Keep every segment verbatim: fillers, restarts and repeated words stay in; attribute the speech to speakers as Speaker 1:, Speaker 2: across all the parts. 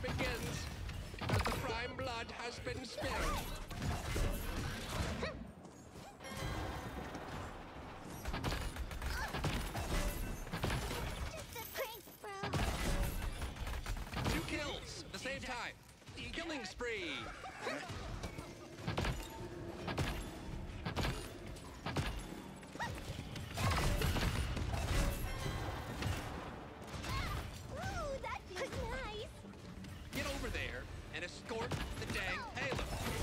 Speaker 1: begins, as the prime blood has been spilled.
Speaker 2: Just a prank, bro.
Speaker 1: Two kills at the same time. Killing spree.
Speaker 2: Ooh, that feels nice.
Speaker 1: Get over there and escort the dang Halo.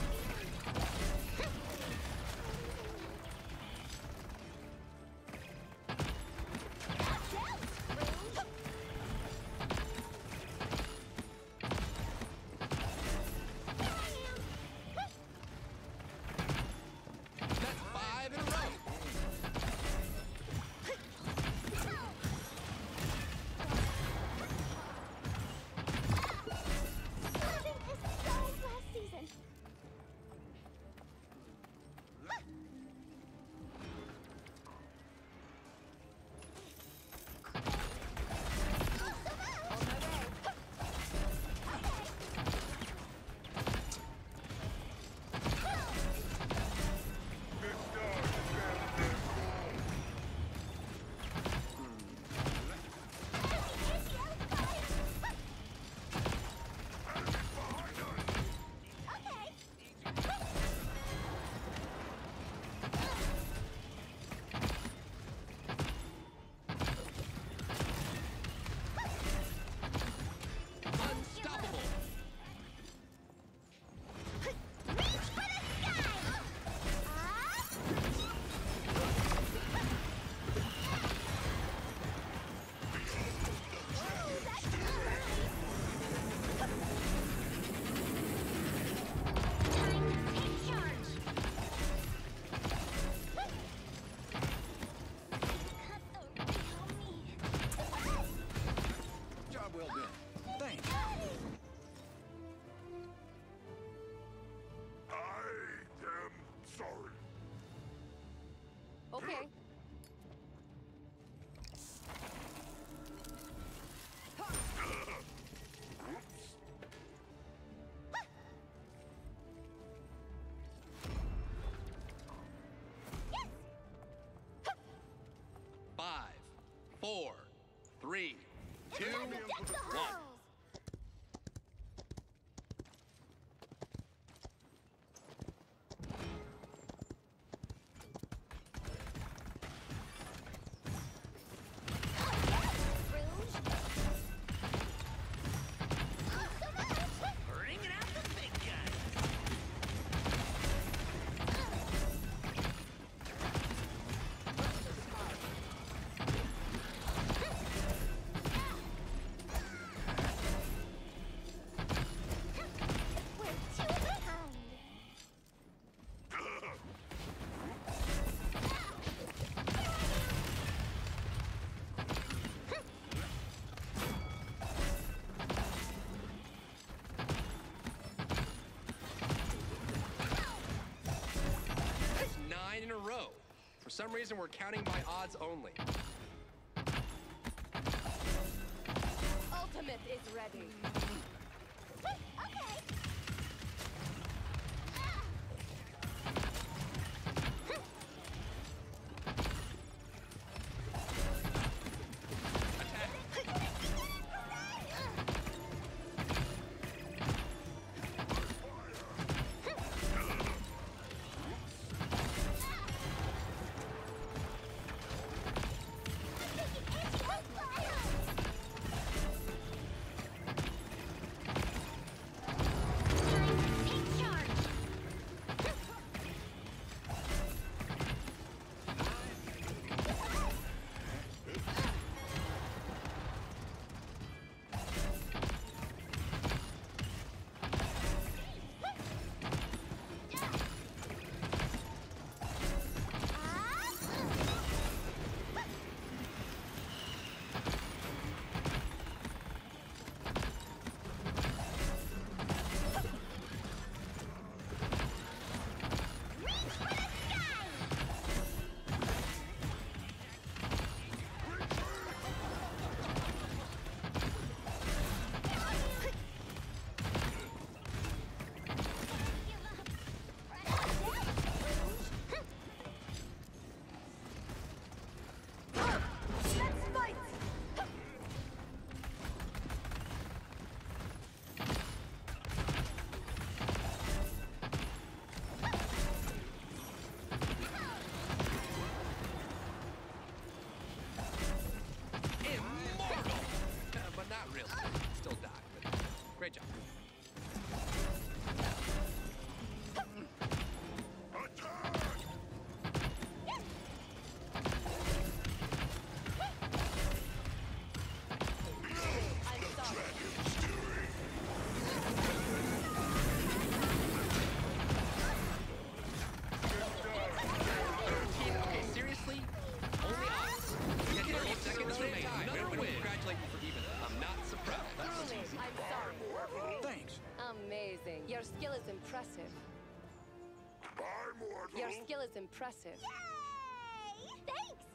Speaker 2: Watch out, Rouge. Here I am.
Speaker 1: That's five in a row.
Speaker 2: Living is so last season.
Speaker 1: Unstoppable.
Speaker 2: Reach for the sky! Up! Ooh, that's nice! Time to take charge! Cut the real me.
Speaker 3: Job well done. Thanks.
Speaker 4: I am sorry.
Speaker 5: Okay.
Speaker 4: Oops.
Speaker 1: Five, four, three, two,
Speaker 2: Time to get the
Speaker 1: one.
Speaker 2: halls! Rouge! Not so much!
Speaker 6: Bringing out the big guns.
Speaker 2: We're two behind!
Speaker 1: That's nine in a row. For some reason, we're counting by odds only.
Speaker 5: Ultimate is ready.
Speaker 2: Okay! Fire!
Speaker 5: impressive.
Speaker 4: Bye, mortal.
Speaker 5: Your skill is impressive.
Speaker 2: Yay! Thanks!